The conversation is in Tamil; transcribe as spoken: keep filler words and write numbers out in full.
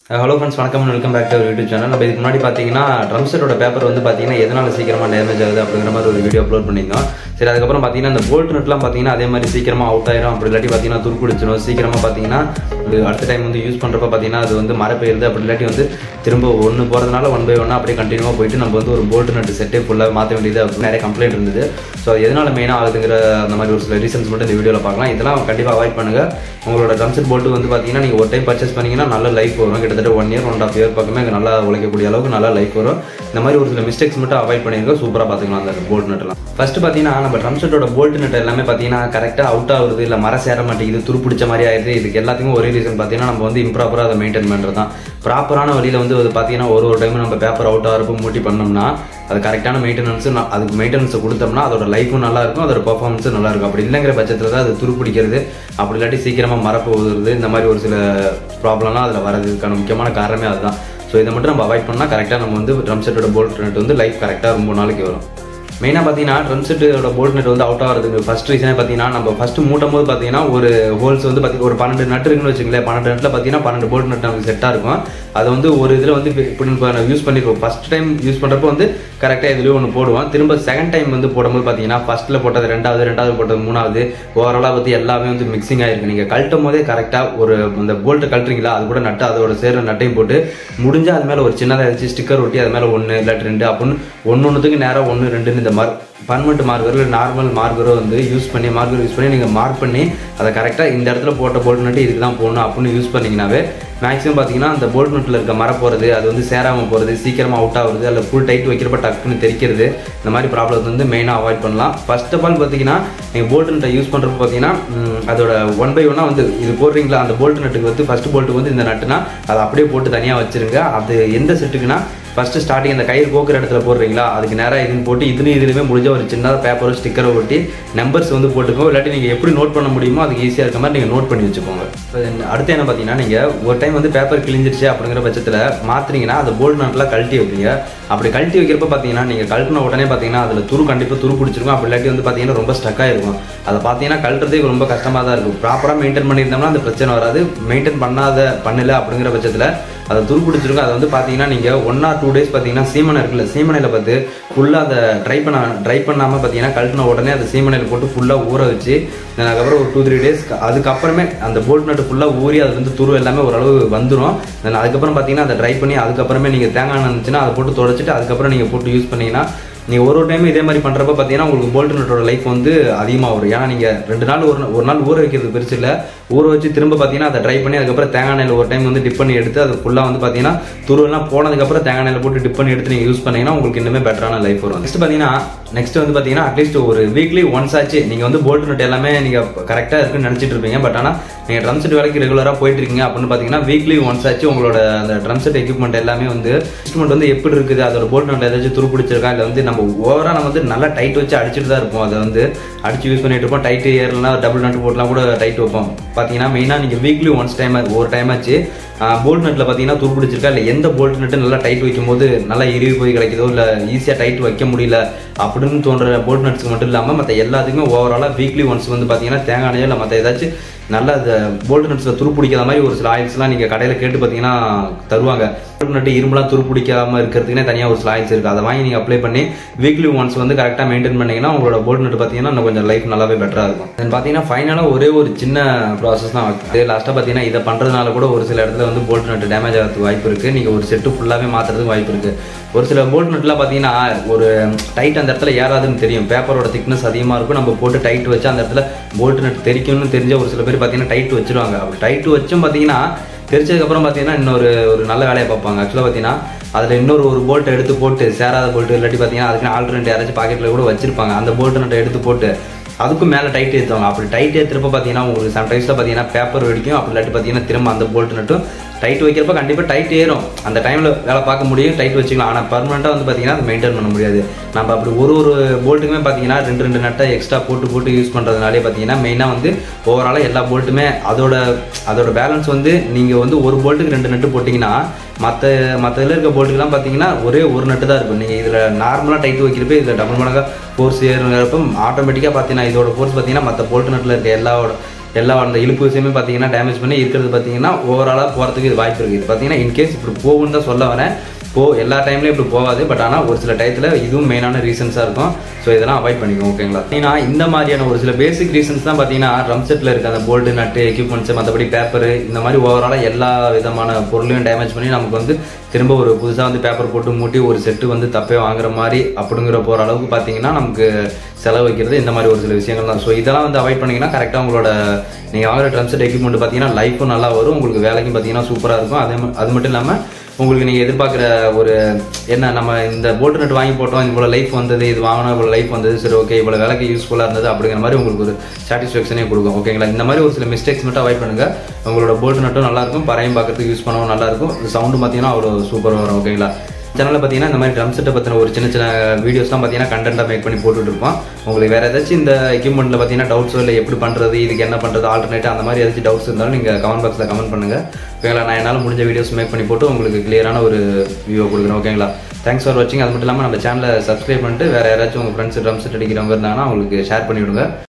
ஹலோ ஃப்ரெண்ட்ஸ், வணக்கம் and welcome back to our YouTube channel. நம்ம இதுக்கு முன்னாடி பார்த்தீங்கன்னா ட்ரம் செட்டோட பேப்பர் வந்து பார்த்தீங்கன்னா எதனால சீக்கிரமாக டேமேஜ் ஆகுது அப்படிங்கிற மாதிரி ஒரு வீடியோ அப்லோட் பண்ணியிருந்தோம். சரி, அதுக்கப்புறம் பார்த்தீங்கன்னா இந்த போல்ட் நட்லாம் பார்த்தீங்கன்னா அதே மாதிரி சீக்கிரமாக அவுட் ஆயிரும், அப்படி இல்லாட்டி பார்த்தீங்கன்னா துருப்பிடிச்சிடும். சீக்கிரமாக பார்த்தீங்கன்னா அடுத்த டைம் வந்து யூஸ் பண்ணுறப்ப பார்த்தீங்கன்னா அது வந்து மர போயிருது, அப்படி இல்லாட்டி வந்து திரும்ப ஒன்று போகிறதுனால ஒன் பை ஒன்னாக அப்படியே கண்டினியூவாக போயிட்டு நம்ம வந்து ஒரு போல்ட் நட்டு செட்டே ஃபுல்லாக மாற்ற வேண்டியது அப்படின்னு நிறைய கம்ப்ளைண்ட் இருந்தது. ஸோ அது எதனால் மெயினாக ஆகுதுங்கிற அந்த மாதிரி ஒரு சில ரீசன்ஸ் மட்டும் இந்த வீடியோவில் பார்க்கலாம். இதெல்லாம் கண்டிப்பாக அவாய்ட் பண்ணுங்கள். உங்களோட ட்ரம் செட் போல்ட்டு வந்து பார்த்தீங்கன்னா நீங்கள் ஒரு டைம் பர்ச்சேஸ் பண்ணிங்கன்னா நல்ல லைஃப் வரும். கிட்டத்தட்ட one year one half year பக்கமே அங்கே நல்லா உழைக்கக்கூடிய அளவுக்கு நல்லா லைஃப் வரும். இந்த மாதிரி ஒரு சில மிஸ்டேக்ஸ் மட்டும் அவாய்ட் பண்ணிருங்க, சூப்பராக பார்த்துக்கலாம் அந்த போல்ட் நட்டுலாம். ஃபர்ஸ்ட் பார்த்தீங்கன்னா நம்ம ட்ரம் செட்டோட போல்ட் நட்டு எல்லாமே பார்த்தீங்கன்னா கரெக்டாக அவுட் ஆகுது, இல்லை மர சேர மாட்டேங்குது, துருப்பிடிச்ச மாதிரி ஆயிடுது. இதுக்கு எல்லாத்துக்கும் ஒரே ரீசன் பார்த்தீங்கன்னா நம்ம வந்து இம்ப்ராப்பராக அதை மெயின்டைன் பண்ணுறது தான். ப்ராப்பரான வழியில் வந்து அது பார்த்தீங்கன்னா ஒரு ஒரு டைம் நம்ம பேப்பர் அவுட் ஆகிறப்போ மூட்டி பண்ணோம்னா அது கரெக்டான மெயின்டெனன்ஸு அதுக்கு மெயின்டெனன்ஸை கொடுத்தோம்னா அதோட லைஃபும் நல்லாயிருக்கும், அதோட பர்ஃபார்மன்ஸும் நல்லாயிருக்கும். அப்படி இல்லைங்கிற பட்சத்தில் தான் அது துருப்பிடிக்கிறது, அப்படி இல்லாட்டி சீக்கிரமாக மரப்போகுது, இந்த மாதிரி ஒரு சில ப்ராப்ளம்லாம் அதில் வரதுக்கான முக்கியமான காரணமே அதுதான். ஸோ இதை மட்டும் நம்ம அவாய்ட் பண்ணால் கரெக்டாக நம்ம வந்து ட்ரம் செட்டோட போல்ட் நட் வந்து லைஃப் கரெக்டாக ரொம்ப நாளைக்கு வரும். மெயினாக பார்த்தீங்கன்னா ட்ரம் செட்டோட போல்ட் நட் வந்து அவுட் ஆகிறதுக்கு ஃபஸ்ட் ரீசனே பார்த்தீங்கன்னா நம்ம ஃபஸ்ட்டு மூட்டும் போது பார்த்தீங்கன்னா ஒரு ஹோல்ஸ் வந்து பார்த்தீங்கன்னா ஒரு பன்னெண்டு நட்டு இருக்குன்னு வச்சுங்களேன். பன்னெண்டு நட்டில் பார்த்தீங்கன்னா பன்னெண்டு போல்ட் நட் நமக்கு செட்டாக இருக்கும். அதை வந்து ஒரு இதில் வந்து இப்படி யூஸ் பண்ணிருக்கோம். ஃபஸ்ட் டைம் யூஸ் பண்ணுறப்போ வந்து கரெக்டாக இதுலேயும் ஒன்று போடுவோம். திரும்ப செகண்ட் டைம் வந்து போடும்போது பார்த்தீங்கன்னா ஃபஸ்ட்டில் போட்டது ரெண்டாவது, ரெண்டாவது போட்டது மூணாவது, ஓவராலாக பற்றி எல்லாமே வந்து மிக்சிங் ஆகிருக்கு. நீங்கள் கழட்டும் போதே கரெக்டாக ஒரு அந்த போல்ட்டை கழட்டுறீங்களா அது கூட நட்டு அதோட சேர்ற நட்டையும் போட்டு முடிஞ்சால் அது மேலே ஒரு சின்னதாக இருந்துச்சு ஸ்டிக்கர் ஒட்டி அது மேலே ஒன்று இல்லாட்டி ரெண்டு அப்படின்னு ஒன்று ஒன்றுத்துக்கு நேராக ஒன்று ரெண்டுன்னு இந்த மாதிரி பர்மனெண்ட் மார்க்கரோ இல்லை நார்மல் மார்க்கரோ வந்து யூஸ் பண்ணி மார்க்கர் யூஸ் பண்ணி நீங்கள் மார்க் பண்ணி அதை கரெக்டாக இந்த இடத்துல போட்ட போல்ட் நட்டு இதுக்கு தான் போடணும் அப்படின்னு யூஸ் பண்ணிங்கனாவே மேக்ஸிமம் பார்த்தீங்கன்னா அந்த போல்ட் நட்டில் இருக்க மர போகிறது, அது வந்து சேராமல் போகிறது, சீக்கிரமாக அவுட் ஆகுறது, அதில் ஃபுல் டைட் வைக்கிறப்ப டக்குன்னு தெரிக்கிறது, இந்த மாதிரி ப்ராப்ளத்தை வந்து மெயினாக அவாய்ட் பண்ணலாம். ஃபர்ஸ்ட் ஆஃப் ஆல் பார்த்தீங்கன்னா நீங்கள் போல்ட் நட்டை யூஸ் பண்ணுறப்ப பார்த்தீங்கன்னா அதோட ஒன் பை ஒன்னாக வந்து இது போடுறீங்களா அந்த போல்ட் நட்டுக்கு வந்து ஃபஸ்ட் போல்ட்டுக்கு வந்து இந்த நட்டுனா அதை அப்படியே போட்டு தனியாக வச்சுருங்க. அது எந்த செட்டுக்குன்னா ஃபஸ்ட்டு ஸ்டார்டிங் அந்த கயிறு கோக்குற இடத்துல போடுறீங்களா அதுக்கு நேராக இதுன்னு போட்டு இதுலேயும் இதுலேயுமே முடிஞ்ச ஒரு சின்னதாக பேப்பரோ ஸ்டிக்கரோ ஒட்டி நம்பர்ஸ் வந்து போட்டுக்கோ, இல்லாட்டி நீங்கள் எப்படி நோட் பண்ண முடியுமோ அதுக்கு ஈஸியாக இருக்க மாதிரி நீங்கள் நோட் பண்ணி வச்சுக்கோங்க. அடுத்து என்ன பார்த்தீங்கன்னா நீங்கள் ஒரு டைம் வந்து பேப்பர் கிழிஞ்சிருச்சு அப்படிங்கிற பட்சத்தில் மாற்றுறீங்கன்னா அந்த போல்ட் நட்லாம் கழட்டி வைப்பீங்க. அப்படி கழட்டி வைக்கிறப்ப பார்த்தீங்கன்னா நீங்கள் கழட்டின உடனே பார்த்தீங்கன்னா அதில் துரு கண்டிப்பாக துரு பிடிச்சிருக்கும், அப்படி இல்லாட்டி வந்து பார்த்தீங்கன்னா ரொம்ப ஸ்டக்காக இருக்கும். அதை பார்த்தீங்கன்னா கழட்டுறதே ரொம்ப கஷ்டமாக தான் இருக்கும். ப்ராப்பராக மெயின்டைன் பண்ணியிருந்தோம்னா அந்த பிரச்சனை வராது. மெயின்டைன் பண்ணாத பண்ணல அப்படிங்கிற பட்சத்தில் அதை துரு பிடிச்சிருக்கும். அதை வந்து பார்த்தீங்கன்னா நீங்கள் ஒன் ஆர் டூ டேஸ் பார்த்தீங்கன்னா சீமனை இருக்குல்ல, சீமனையில் பார்த்து ஃபுல்லாக அதை ட்ரை பண்ண ட்ரை பண்ணாமல் பார்த்தீங்கன்னா கழட்டின உடனே அதை சீமனையில் போட்டு ஃபுல்லாக ஊற வச்சு அதுக்கப்புறம் ஒரு டூ த்ரீ டேஸ் அதுக்கப்புறமே அந்த போல்ட் நட்டு ஃபுல்லாக ஊறி அது வந்து துரு எல்லாமே ஓரளவு வந்துடும். அதுக்கப்புறம் பார்த்தீங்கன்னா அதை ட்ரை பண்ணி அதுக்கப்புறமே நீங்கள் தேங்காய் எண்ணெய் இருந்துச்சுன்னா அதை போட்டு தொடச்சிட்டு அதுக்கப்புறம் நீங்கள் போட்டு யூஸ் பண்ணிங்கன்னா நீங்கள் ஒரு ஒரு டைம் இதே மாதிரி பண்ணுறப்ப பார்த்தீங்கன்னா உங்களுக்கு போல்ட் நட்டோட லைஃப் வந்து அதிகமாக வரும். ஏன்னா நீங்கள் ரெண்டு நாள் ஒரு ஒரு நாள் ஊற வைக்கிறது பெருசு இல்லை, ஊற வச்சு திரும்ப பார்த்தீங்கன்னா அதை ட்ரை பண்ணி அதுக்கப்புறம் தேங்காய் எண்ணெயில் ஒரு டைம் வந்து டிப் பண்ணி எடுத்து அது ஃபுல்லாக வந்து பார்த்தீங்கன்னா துருவெல்லாம் போனதுக்கப்புறம் தேங்காய் எண்ணெயில் போட்டு டிப் பண்ணி எடுத்து நீங்கள் யூஸ் பண்ணிங்கன்னா உங்களுக்கு இன்னுமே பெட்டரான லைஃப் வரும். நெக்ஸ்ட் பார்த்தீங்கன்னா நெக்ஸ்ட் வந்து பார்த்தீங்கன்னா அட்லீஸ்ட் ஒரு வீக்லி ஒன்ஸ் ஆச்சு நீங்கள் வந்து போல்ட் நட் எல்லாமே நீங்கள் கரெக்டாக இருக்குன்னு நினச்சிட்டு இருப்பீங்க. பட் ஆனால் நீங்கள் ட்ரம் செட் வேலைக்கு ரெகுலராக போயிட்டு இருக்கீங்க அப்படின்னு பார்த்தீங்கன்னா வீக்லி ஒன்ஸ் ஆச்சு உங்களோட அந்த ட்ரம் செட் எக்யூப்மெண்ட் எல்லாமே வந்து இன்ஸ்ட்ருமெண்ட் வந்து எப்படி இருக்குது, அதோட போல்ட் நட் ஏதாச்சும் துரு பிடிச்சிருக்கா, இல்லை வந்து நம்ம ஓவராக நம்ம வந்து நல்லா டைட் வச்சு அடிச்சுட்டு தான் இருப்போம். அதை வந்து அடிச்சு யூஸ் பண்ணிட்டு இருப்போம். டைட் ஏர்லாம் டபுள் நட்டு போட்டுலாம் கூட டைட் வைப்போம். பார்த்தீங்கன்னா மெயினாக நீங்கள் வீக்லி ஒன்ஸ் டைம் ஒரு டைம் ஆச்சு போல்ட் நட்டில் பார்த்தீங்கன்னா துரு பிடிச்சிருக்கா, இல்லை எந்த போல்ட் நட்டு நல்லா டைட் வைக்கும் போது நல்லா இறுவி போய் கிடைக்குதோ, இல்லை ஈஸியாக டைட் வைக்க முடியல அப்படின்னு தோன்ற போல்ட் நட்ஸ்க்கு மட்டும் இல்லாமல் மற்ற எல்லாத்துக்குமே ஓவராலாக வீக்லி ஒன்ஸ் வந்து பார்த்தீங்கன்னா தேங்காய் எண்ணெயோ இல்லை மற்ற ஏதாச்சும் நல்லா அந்த போல்ட் நட்ஸில் துரு பிடிக்காத மாதிரி ஒரு சில ஆயில்ஸ்லாம் நீங்கள் கடையில் கேட்டு பார்த்தீங்கன்னா தருவாங்க. போல்ட் நட்டு இரும்புலாம் துரு பிடிக்காமல் இருக்கிறதுக்குனே தனியாக ஒரு சில ஆயில்ஸ் இருக்குது. அதை வாங்கி நீங்கள் அப்ளை பண்ணி வீக்லி ஒன்ஸ் வந்து கரெக்டாக மெயின்டைன் பண்ணிங்கன்னா உங்களோட போல்ட் நட்டு பார்த்தீங்கன்னா இன்னும் கொஞ்சம் லைஃப் நல்லாவே பெட்டராக இருக்கும். தென் பார்த்தீங்கன்னா ஃபைனலாக ஒரே ஒரு சின்ன ப்ராசஸ் தான் ஆகுது. லாஸ்ட்டாக பார்த்தீங்கன்னா இதை பண்ணுறதுனால கூட ஒரு சில இடத்துல வந்து போல்ட் நட்டு டேமேஜ் ஆகிறதுக்கு வாய்ப்பு இருக்குது. நீங்கள் ஒரு செட்டு ஃபுல்லாகவே மாற்றுறதுக்கு வாய்ப்பு இருக்குது. ஒரு சில போல்ட் நட்லாம் பார்த்தீங்கன்னா ஒரு டைட் அந்த இடத்துல ஏறாதுன்னு தெரியும், பேப்பரோட திக்னஸ் அதிகமாக இருக்கும். நம்ம போட்டு டைட் வச்சு அந்த இடத்துல போல்ட் நட் தெரிக்கும்னு தெரிஞ்ச ஒரு சில பேர் பார்த்தீங்கன்னா டைட் வச்சுருவாங்க. அப்படி டைட் வச்சும் பார்த்தீங்கன்னா தெரிச்சதுக்கப்புறம் பார்த்தீங்கன்னா இன்னொரு ஒரு நல்ல வேலையை பார்ப்பாங்க. ஆக்சுவலாக பார்த்தீங்கன்னா அதில் இன்னொரு ஒரு போல்ட்டை எடுத்து போட்டு சேராத போல்ட்டு இல்லாட்டி பார்த்தீங்கன்னா அதுக்கு ஆல்ரெண்ட் யாராச்சும் பாக்கெட்டில் கூட வச்சிருப்பாங்க. அந்த போல்ட் நட்டை எடுத்து போட்டு அதுக்கும் மேலே டைட் ஏற்றுவாங்க. அப்படி டைட் ஏற்றுறப்ப பார்த்தீங்கன்னா உங்களுக்கு சம்டைம்ஸில் பார்த்தீங்கன்னா பேப்பர் வெடிக்கும். அப்படி இல்லாட்டி பார்த்தீங்கன்னா திரும்ப அந்த போல்ட் நட்டும் டைட் வைக்கிறப்ப கண்டிப்பாக டைட் ஏறும். அந்த டைமில் வேலை பார்க்க முடியும், டைட் வச்சுக்கலாம். ஆனால் பர்மனெண்ட்டாக வந்து பார்த்தீங்கன்னா அதை மெயின்டைன் பண்ண முடியாது. நம்ம அப்படி ஒரு ஒரு போல்ட்டுக்குமே பார்த்தீங்கன்னா ரெண்டு ரெண்டு நட்டை எக்ஸ்ட்ரா போட்டு போட்டு யூஸ் பண்ணுறதுனாலே பார்த்தீங்கன்னா மெயினாக வந்து ஓவராலாக எல்லா போல்ட்டுமே அதோட அதோட பேலன்ஸ் வந்து நீங்கள் வந்து ஒரு போல்ட்டுக்கு ரெண்டு நட்டு போட்டிங்கன்னா மற்ற மற்ற இதில் இருக்க போல்ட்டுக்கெல்லாம் பார்த்தீங்கன்னா ஒரே ஒரு நட்டு தான் இருக்கும். நீங்கள் இதில் நார்மலாக டைட் வைக்கிறப்ப இதில் டபுள் மடங்காக ஃபோர்ஸ் ஏறுங்கிறப்ப ஆட்டோமேட்டிக்காக பார்த்தீங்கன்னா இதோட ஃபோர்ஸ் பார்த்தீங்கன்னா மற்ற போல்ட் நட்டில் இருக்க எல்லாவோட எல்லா அந்த இழுப்பு விஷயமே பார்த்தீங்கன்னா டேமேஜ் பண்ணி இருக்கிறது பார்த்தீங்கன்னா ஓவராலாக போகிறதுக்கு இது வாய்ப்பு இருக்குது. இது பார்த்தீங்கன்னா இன்கேஸ் இப்படி போகுன்னு தான் சொல்ல வரேன். போ எல்லா டைம்லையும் இப்படி போகாது, பட் ஆனால் ஒரு சில டயத்தில் இதுவும் மெயினான ரீசன்ஸாக இருக்கும். ஸோ இதெல்லாம் அவாய்ட் பண்ணிக்கோங்க, ஓகேங்களா? ஏன்னா இந்த மாதிரியான ஒரு சில பேசிக் ரீசன்ஸ் தான் பார்த்தீங்கன்னா ட்ரம் செட்டில் இருக்க அந்த போல்டு நட்டு எக்யூப்மெண்ட்ஸ் மற்றபடி பேப்பர் இந்த மாதிரி ஓவராலாக எல்லா விதமான பொருளையும் டேமேஜ் பண்ணி நமக்கு வந்து திரும்ப ஒரு புதுசாக வந்து பேப்பர் போட்டு மூட்டி ஒரு செட்டு வந்து தப்பே வாங்குற மாதிரி அப்படிங்கிற போகிற அளவுக்கு பார்த்தீங்கன்னா நமக்கு செலவு வைக்கிறது இந்த மாதிரி ஒரு சில விஷயங்கள் தான். ஸோ இதெல்லாம் வந்து அவாய்ட் பண்ணிங்கன்னா கரெக்டாக உங்களோட நீங்கள் வாங்குற ட்ரம் செட் எக்யூப்மெண்ட் பார்த்தீங்கன்னா லைஃபும் நல்லா வரும், உங்களுக்கு வேலைக்கும் பார்த்தீங்கன்னா சூப்பராக இருக்கும். அதே அது மட்டும் இல்லாமல் உங்களுக்கு நீங்கள் எதிர்பார்க்குற ஒரு என்ன நம்ம இந்த போல்ட் நட் வாங்கி போட்டோம், இவ்வளோ லைஃப் வந்தது, இது வாங்கினா இவ்வளோ லைஃப் வந்தது, சரி ஓகே இவ்வளோ வேலைக்கு யூஸ்ஃபுல்லாக இருந்தது அப்படிங்கிற மாதிரி உங்களுக்கு ஒரு சாட்டிஸ்ஃபேக்ஷனே கொடுக்கும், ஓகேங்களா? இந்த மாதிரி ஒரு சில மிஸ்டேக்ஸ் மட்டும் அவாய்ட் பண்ணுங்கள். உங்களோட போல்ட் நட்டும் நல்லாயிருக்கும், பறையும் பார்க்கறதுக்கு யூஸ் பண்ணவும் நல்லாயிருக்கும், சவுண்டு பார்த்தீங்கன்னா அவ்வளோ சூப்பராக வரும், ஓகேங்களா? சேனலில் பார்த்தீங்கன்னா இந்த மாதிரி ட்ரம் செட்டை பற்றின ஒரு சின்ன சின்ன வீடியோஸ்லாம் பார்த்தீங்கன்னா கண்டென்ட்டாக மேக் பண்ணி போட்டுட்டு இருப்போம். உங்களுக்கு வேறு ஏதாச்சும் இந்த எக்யூப்மெண்ட்டில் பார்த்தீங்கன்னா டவுட்ஸோ இல்லை எப்படி பண்ணுறது, இதுக்கு என்ன பண்ணுறது, ஆல்டர்னேட்டாக அந்த மாதிரி ஏதாச்சும் டவுட்ஸ் இருந்தாலும் நீங்கள் கமெண்ட் பாக்ஸில் கமெண்ட் பண்ணுங்கள், ஓகேங்களா? நான் என்னால் முடிஞ்ச வீடியோஸ் மேக் பண்ணி போட்டு உங்களுக்கு கிளியரான ஒரு வியூ கொடுக்குறேன், ஓகேங்களா? தேங்க்ஸ் ஃபார் வாட்சிங். அது மட்டும் இல்லாமல் நம்ம சேனலை சப்ஸ்கிரைப் பண்ணிட்டு வேறு யாராச்சும் உங்கள் ஃப்ரெண்ட்ஸ் ட்ரம் செட் அடிக்கிறவங்க இருந்தாங்கன்னா அவங்களுக்கு ஷேர் பண்ணி விடுங்க.